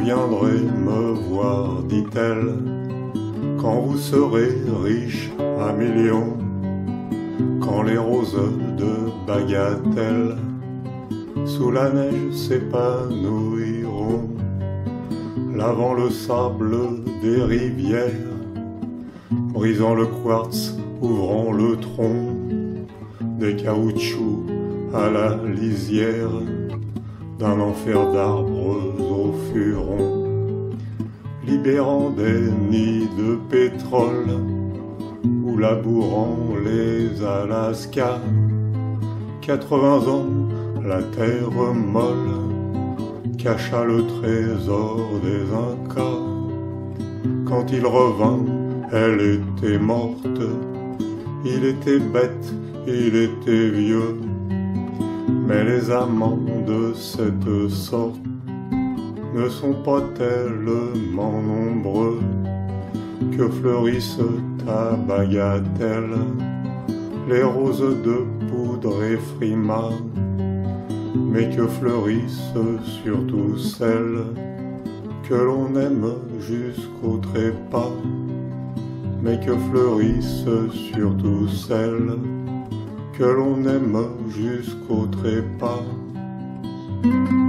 viendrez me voir, dit-elle, quand vous serez riche à millions, quand les roses de Bagatelle sous la neige s'épanouiront, lavant le sable des rivières, brisant le quartz, ouvrant le tronc, des caoutchoucs à la lisière d'un enfer d'arbres au furon, libérant des nids de pétrole ou labourant les Alaskas. 80 ans, la terre molle cacha le trésor des Incas. Quand il revint, elle était morte, il était bête, il était vieux. Mais les amants de cette sorte ne sont pas tellement nombreux que fleurissent à Bagatelle les roses de poudre et frimas, mais que fleurissent surtout celles que l'on aime jusqu'au trépas, mais que fleurissent surtout celles que l'on aime jusqu'au trépas.